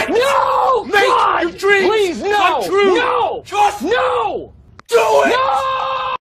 it! No! Make God! your dreams Please, no! come true! No! Just No!